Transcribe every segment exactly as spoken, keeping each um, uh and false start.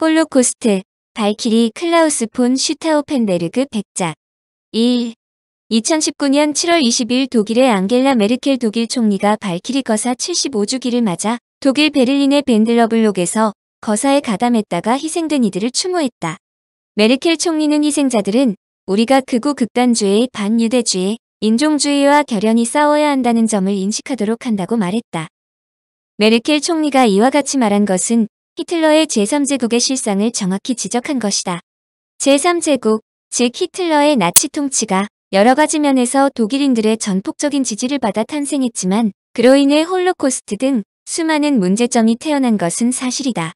홀로코스트, 발키리 클라우스 폰 슈타우펜베르그 백작. 일. 이천십구 년 칠월 이십일 독일의 앙겔라 메르켈 독일 총리가 발키리 거사 칠십오 주기를 맞아 독일 베를린의 벤들러블록에서 거사에 가담했다가 희생된 이들을 추모했다. 메르켈 총리는 희생자들은 우리가 극우 극단주의, 반유대주의, 인종주의와 결연히 싸워야 한다는 점을 인식하도록 한다고 말했다. 메르켈 총리가 이와 같이 말한 것은 히틀러의 제삼 제국의 실상을 정확히 지적한 것이다. 제삼 제국, 즉 히틀러의 나치 통치가 여러 가지 면에서 독일인들의 전폭적인 지지를 받아 탄생했지만 그로 인해 홀로코스트 등 수많은 문제점이 태어난 것은 사실이다.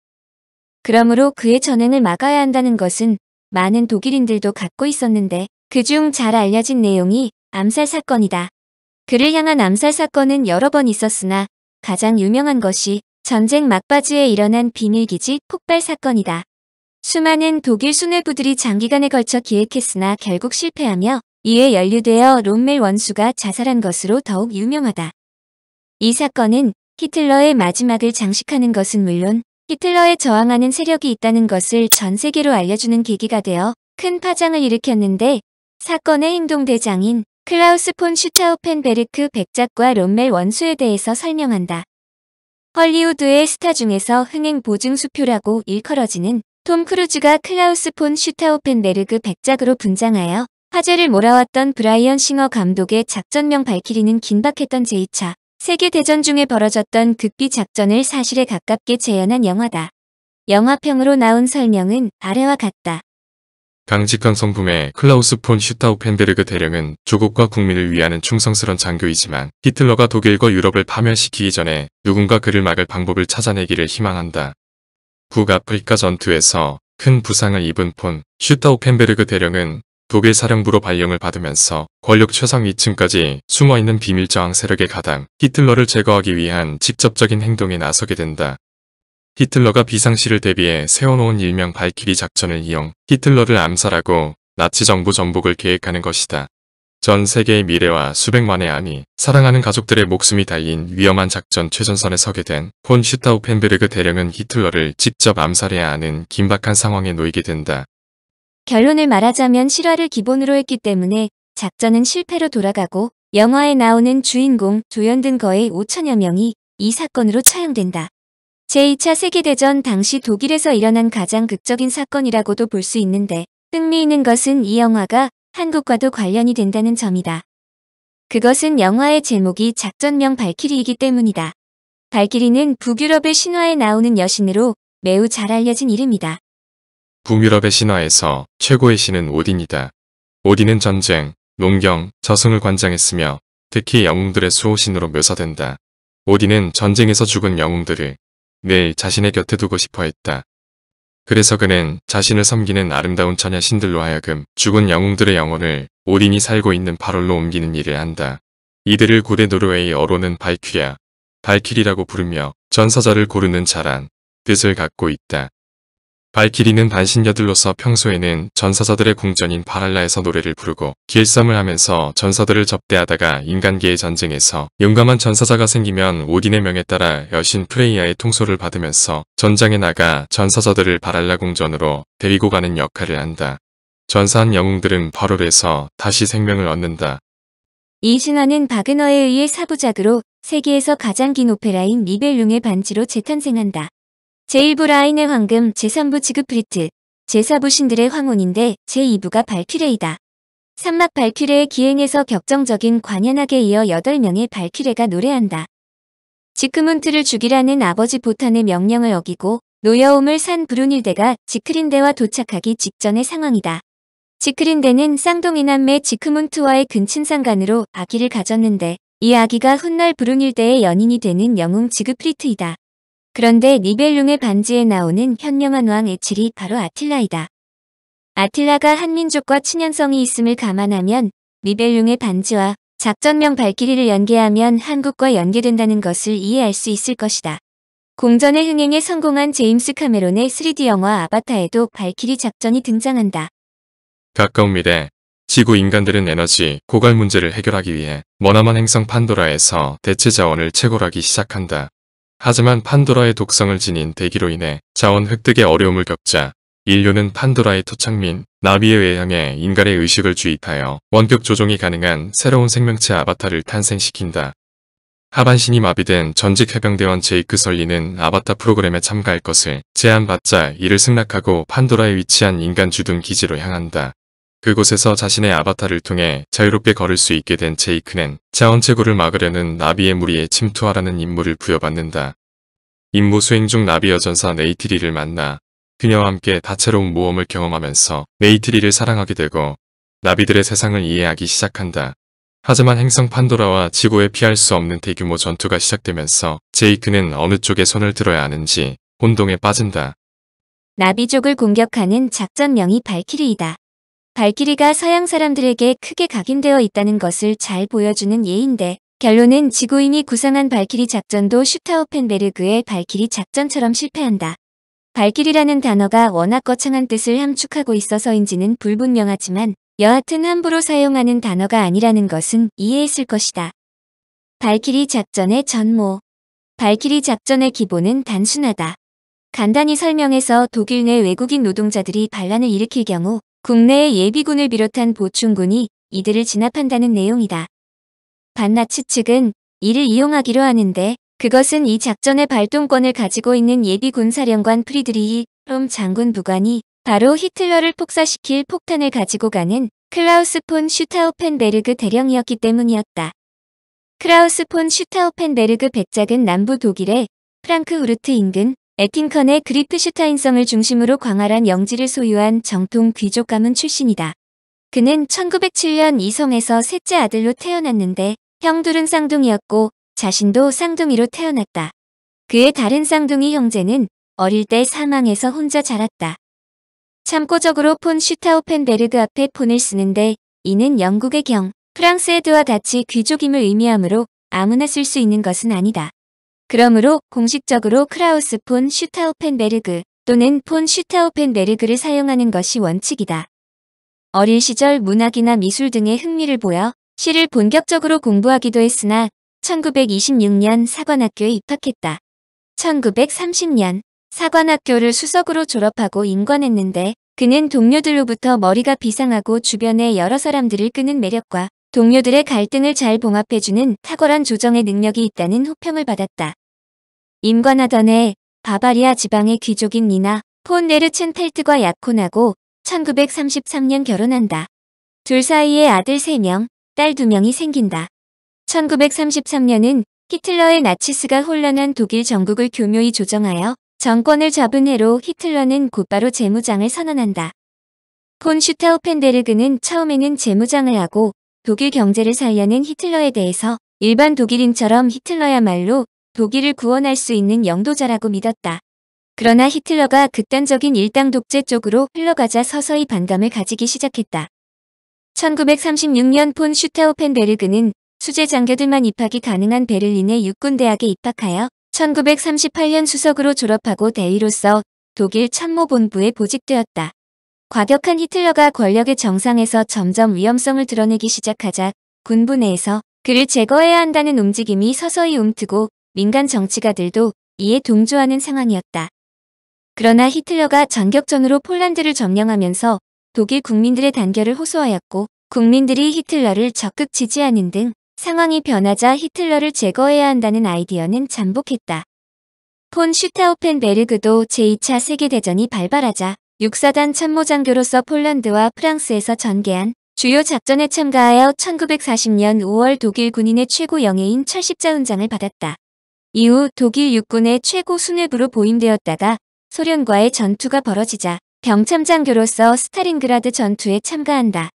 그러므로 그의 전행을 막아야 한다는 것은 많은 독일인들도 갖고 있었는데 그중 잘 알려진 내용이 암살 사건이다. 그를 향한 암살 사건은 여러 번 있었으나 가장 유명한 것이 전쟁 막바지에 일어난 비밀기지 폭발 사건이다. 수많은 독일 수뇌부들이 장기간에 걸쳐 기획했으나 결국 실패하며 이에 연루되어 롬멜 원수가 자살한 것으로 더욱 유명하다. 이 사건은 히틀러의 마지막을 장식하는 것은 물론 히틀러에 저항하는 세력이 있다는 것을 전 세계로 알려주는 계기가 되어 큰 파장을 일으켰는데 사건의 행동대장인 클라우스 폰 슈타우펜베르크 백작과 롬멜 원수에 대해서 설명한다. 헐리우드의 스타 중에서 흥행 보증 수표라고 일컬어지는 톰 크루즈가 클라우스 폰 슈타우펜베르그 백작으로 분장하여 화제를 몰아왔던 브라이언 싱어 감독의 작전명 발키리는 긴박했던 제이 차 세계대전 중에 벌어졌던 극비 작전을 사실에 가깝게 재현한 영화다. 영화평으로 나온 설명은 아래와 같다. 강직한 성품의 클라우스 폰 슈타우펜베르그 대령은 조국과 국민을 위하는 충성스런 장교이지만 히틀러가 독일과 유럽을 파멸시키기 전에 누군가 그를 막을 방법을 찾아내기를 희망한다. 북아프리카 전투에서 큰 부상을 입은 폰 슈타우펜베르그 대령은 독일 사령부로 발령을 받으면서 권력 최상위층까지 숨어있는 비밀저항 세력의 가담 히틀러를 제거하기 위한 직접적인 행동에 나서게 된다. 히틀러가 비상시를 대비해 세워놓은 일명 발키리 작전을 이용 히틀러를 암살하고 나치 정부 전복을 계획하는 것이다. 전 세계의 미래와 수백만의 아니, 사랑하는 가족들의 목숨이 달린 위험한 작전 최전선에 서게 된 폰 슈타우펜베르그 대령은 히틀러를 직접 암살해야 하는 긴박한 상황에 놓이게 된다. 결론을 말하자면 실화를 기본으로 했기 때문에 작전은 실패로 돌아가고 영화에 나오는 주인공 조연 등 거의 오천여 명이 이 사건으로 처형된다. 제이 차 세계대전 당시 독일에서 일어난 가장 극적인 사건이라고도 볼 수 있는데 흥미있는 것은 이 영화가 한국과도 관련이 된다는 점이다. 그것은 영화의 제목이 작전명 발키리이기 때문이다. 발키리는 북유럽의 신화에 나오는 여신으로 매우 잘 알려진 이름이다. 북유럽의 신화에서 최고의 신은 오딘이다. 오딘은 전쟁, 농경, 저승을 관장했으며 특히 영웅들의 수호신으로 묘사된다. 오딘은 전쟁에서 죽은 영웅들을 늘 자신의 곁에 두고 싶어 했다. 그래서 그는 자신을 섬기는 아름다운 처녀 신들로 하여금 죽은 영웅들의 영혼을 오딘이 살고 있는 발월로 옮기는 일을 한다. 이들을 고대 노르웨이 어로는 발퀴리아, 발키리라고 부르며 전사자를 고르는 자란 뜻을 갖고 있다. 발키리는 반신여들로서 평소에는 전사자들의 궁전인 바랄라에서 노래를 부르고 길쌈을 하면서 전사들을 접대하다가 인간계의 전쟁에서 용감한 전사자가 생기면 오딘의 명에 따라 여신 프레이아의 통솔을 받으면서 전장에 나가 전사자들을 바랄라 궁전으로 데리고 가는 역할을 한다. 전사한 영웅들은 발월에서 다시 생명을 얻는다. 이 신화는 바그너에 의해 사부작으로 세계에서 가장 긴 오페라인 니벨룽의 반지로 재탄생한다. 제일 부 라인의 황금, 제삼 부 지그프리트, 제사 부 신들의 황혼인데 제이 부가 발퀴레이다. 삼막 발퀴레의 기행에서 격정적인 관현악에 이어 여덟 명의 발퀴레가 노래한다. 지크문트를 죽이라는 아버지 보탄의 명령을 어기고 노여움을 산 브루닐데가 지크린데와 도착하기 직전의 상황이다. 지크린데는 쌍둥이 남매 지크문트와의 근친상간으로 아기를 가졌는데 이 아기가 훗날 브루닐데의 연인이 되는 영웅 지그프리트이다. 그런데 니벨룽의 반지에 나오는 현명한 왕 에칠이 바로 아틸라이다. 아틸라가 한민족과 친연성이 있음을 감안하면 니벨룽의 반지와 작전명 발키리를 연계하면 한국과 연계된다는 것을 이해할 수 있을 것이다. 공전의 흥행에 성공한 제임스 카메론의 쓰리디 영화 아바타에도 발키리 작전이 등장한다. 가까운 미래, 지구 인간들은 에너지, 고갈 문제를 해결하기 위해 머나먼 행성 판도라에서 대체 자원을 채굴하기 시작한다. 하지만 판도라의 독성을 지닌 대기로 인해 자원 획득에 어려움을 겪자 인류는 판도라의 토착민 나비의 외향에 인간의 의식을 주입하여 원격 조종이 가능한 새로운 생명체 아바타를 탄생시킨다. 하반신이 마비된 전직 해병대원 제이크 설리는 아바타 프로그램에 참가할 것을 제안받자 이를 승낙하고 판도라에 위치한 인간 주둔 기지로 향한다. 그곳에서 자신의 아바타를 통해 자유롭게 걸을 수 있게 된 제이크는 자원 채굴을 막으려는 나비의 무리에 침투하라는 임무를 부여받는다. 임무 수행 중 나비 여전사 네이트리를 만나 그녀와 함께 다채로운 모험을 경험하면서 네이트리를 사랑하게 되고 나비들의 세상을 이해하기 시작한다. 하지만 행성 판도라와 지구에 피할 수 없는 대규모 전투가 시작되면서 제이크는 어느 쪽에 손을 들어야 하는지 혼동에 빠진다. 나비족을 공격하는 작전명이 발키리이다. 발키리가 서양 사람들에게 크게 각인되어 있다는 것을 잘 보여주는 예인데 결론은 지구인이 구상한 발키리 작전도 슈타우펜베르그의 발키리 작전처럼 실패한다. 발키리라는 단어가 워낙 거창한 뜻을 함축하고 있어서인지는 불분명하지만 여하튼 함부로 사용하는 단어가 아니라는 것은 이해했을 것이다. 발키리 작전의 전모. 발키리 작전의 기본은 단순하다. 간단히 설명해서 독일 내 외국인 노동자들이 반란을 일으킬 경우 국내의 예비군을 비롯한 보충군이 이들을 진압한다는 내용이다. 반나치 측은 이를 이용하기로 하는데 그것은 이 작전의 발동권을 가지고 있는 예비군 사령관 프리드리히 롬 장군 부관이 바로 히틀러를 폭사시킬 폭탄을 가지고 가는 클라우스 폰 슈타우펜베르그 대령이었기 때문이었다. 클라우스 폰 슈타우펜베르그 백작은 남부 독일의 프랑크후르트 인근 에틴컨의 그리프슈타인성을 중심으로 광활한 영지를 소유한 정통 귀족 가문 출신이다. 그는 천구백칠 년 이 성에서 셋째 아들로 태어났는데 형둘은 쌍둥이였고 자신도 쌍둥이로 태어났다. 그의 다른 쌍둥이 형제는 어릴 때 사망해서 혼자 자랐다. 참고적으로 폰 슈타우펜베르그 앞에 폰을 쓰는데 이는 영국의 경, 프랑스 에드와 같이 귀족임을 의미하므로 아무나 쓸 수 있는 것은 아니다. 그러므로 공식적으로 크라우스 폰 슈타우펜베르그 또는 폰 슈타우펜베르그를 사용하는 것이 원칙이다. 어린 시절 문학이나 미술 등에 흥미를 보여 시를 본격적으로 공부하기도 했으나 천구백이십육 년 사관학교에 입학했다. 천구백삼십 년 사관학교를 수석으로 졸업하고 임관했는데 그는 동료들로부터 머리가 비상하고 주변의 여러 사람들을 끄는 매력과 동료들의 갈등을 잘 봉합해주는 탁월한 조정의 능력이 있다는 호평을 받았다. 임관하던 해 바바리아 지방의 귀족인 니나 폰 네르첸펠트과 약혼하고 천구백삼십삼 년 결혼한다. 둘 사이에 아들 세 명, 딸 두 명이 생긴다. 천구백삼십삼 년은 히틀러의 나치스가 혼란한 독일 전국을 교묘히 조정하여 정권을 잡은 해로 히틀러는 곧바로 재무장을 선언한다. 폰 슈타우펜베르그는 처음에는 재무장을 하고 독일 경제를 살려낸 히틀러에 대해서 일반 독일인처럼 히틀러야말로 독일을 구원할 수 있는 영도자라고 믿었다. 그러나 히틀러가 극단적인 일당 독재 쪽으로 흘러가자 서서히 반감을 가지기 시작했다. 천구백삼십육 년 폰 슈타우펜베르그는 수재 장교들만 입학이 가능한 베를린의 육군대학에 입학하여 천구백삼십팔 년 수석으로 졸업하고 대위로서 독일 참모본부에 보직되었다. 과격한 히틀러가 권력의 정상에서 점점 위험성을 드러내기 시작하자 군부 내에서 그를 제거해야 한다는 움직임이 서서히 움트고 민간 정치가들도 이에 동조하는 상황이었다. 그러나 히틀러가 전격전으로 폴란드를 점령하면서 독일 국민들의 단결을 호소하였고 국민들이 히틀러를 적극 지지하는 등 상황이 변하자 히틀러를 제거해야 한다는 아이디어는 잠복했다. 폰 슈타우펜베르그도 제이 차 세계대전이 발발하자 육사단 참모장교로서 폴란드와 프랑스에서 전개한 주요 작전에 참가하여 천구백사십 년 오월 독일 군인의 최고 영예인 철십자훈장을 받았다. 이후 독일 육군의 최고 수뇌부로 보임되었다가 소련과의 전투가 벌어지자 병참장교로서 스타린그라드 전투에 참가한다.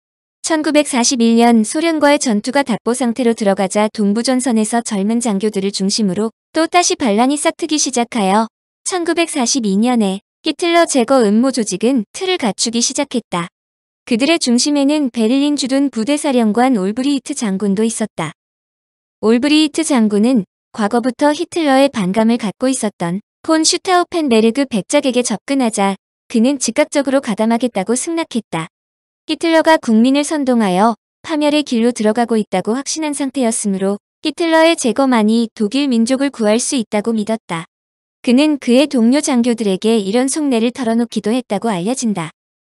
천구백사십일 년 소련과의 전투가 답보 상태로 들어가자 동부전선에서 젊은 장교들을 중심으로 또다시 반란이 싹트기 시작하여 천구백사십이 년에 히틀러 제거 음모 조직은 틀을 갖추기 시작했다. 그들의 중심에는 베를린 주둔 부대사령관 올브리히트 장군도 있었다. 올브리히트 장군은 과거부터 히틀러의 반감을 갖고 있었던 폰 슈타우펜베르그 백작에게 접근하자 그는 즉각적으로 가담하겠다고 승낙했다. 히틀러가 국민을 선동하여 파멸의 길로 들어가고 있다고 확신한 상태였으므로 히틀러의 제거만이 독일 민족을 구할 수 있다고 믿었다. 그는 그의 동료 장교들에게 이런 속내를 털어놓기도 했다고 알려진다.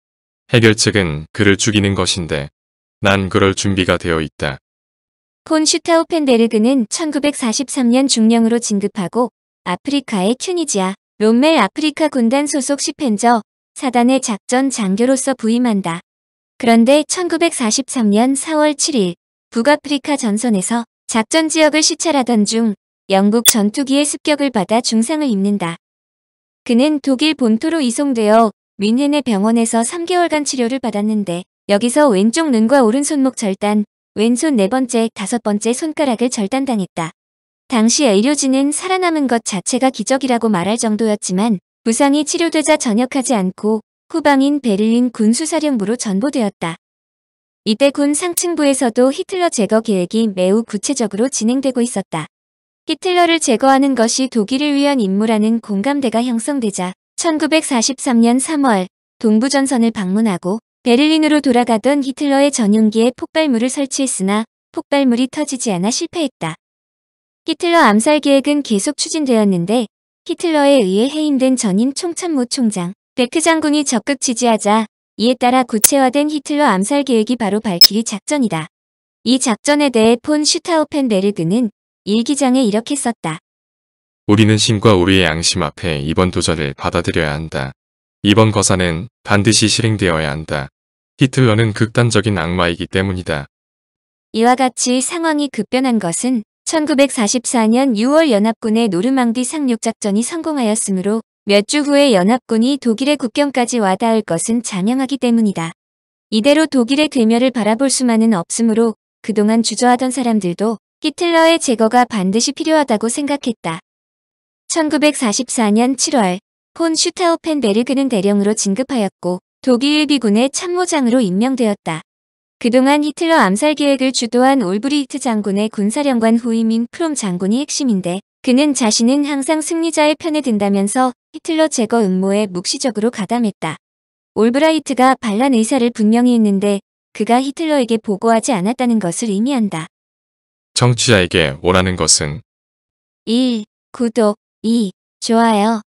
해결 측은 그를 죽이는 것인데 난 그럴 준비가 되어 있다. 폰 슈타우펜베르그는 천구백사십삼 년 중령으로 진급하고 아프리카의 튜니지아, 롬멜 아프리카 군단 소속 시펜저 사단의 작전 장교로서 부임한다. 그런데 천구백사십삼 년 사월 칠일 북아프리카 전선에서 작전 지역을 시찰하던 중 영국 전투기의 습격을 받아 중상을 입는다. 그는 독일 본토로 이송되어 뮌헨의 병원에서 삼 개월간 치료를 받았는데 여기서 왼쪽 눈과 오른손목 절단, 왼손 네 번째, 다섯 번째 손가락을 절단당했다. 당시 의료진은 살아남은 것 자체가 기적이라고 말할 정도였지만 부상이 치료되자 전역하지 않고 후방인 베를린 군수사령부로 전보되었다. 이때 군 상층부에서도 히틀러 제거 계획이 매우 구체적으로 진행되고 있었다. 히틀러를 제거하는 것이 독일을 위한 임무라는 공감대가 형성되자 천구백사십삼 년 삼월 동부전선을 방문하고 베를린으로 돌아가던 히틀러의 전용기에 폭발물을 설치했으나 폭발물이 터지지 않아 실패했다. 히틀러 암살 계획은 계속 추진되었는데 히틀러에 의해 해임된 전임 총참모 총장 베크 장군이 적극 지지하자 이에 따라 구체화된 히틀러 암살 계획이 바로 발키리 작전이다. 이 작전에 대해 폰 슈타우펜베르그는 일기장에 이렇게 썼다. 우리는 신과 우리의 양심 앞에 이번 도전을 받아들여야 한다. 이번 거사는 반드시 실행되어야 한다. 히틀러는 극단적인 악마이기 때문이다. 이와 같이 상황이 급변한 것은 천구백사십사 년 유월 연합군의 노르망디 상륙작전이 성공하였으므로 몇 주 후에 연합군이 독일의 국경까지 와닿을 것은 자명하기 때문이다. 이대로 독일의 괴멸을 바라볼 수만은 없으므로 그동안 주저하던 사람들도 히틀러의 제거가 반드시 필요하다고 생각했다. 천구백사십사 년 칠월 폰 슈타우펜베르그는 대령으로 진급하였고 독일 일비군의 참모장으로 임명되었다. 그동안 히틀러 암살 계획을 주도한 올브리히트 장군의 군사령관 후임인 프롬 장군이 핵심인데 그는 자신은 항상 승리자의 편에 든다면서 히틀러 제거 음모에 묵시적으로 가담했다. 올브라이트가 반란 의사를 분명히 했는데 그가 히틀러에게 보고하지 않았다는 것을 의미한다. 청취자에게 원하는 것은 일. 구독 이. 좋아요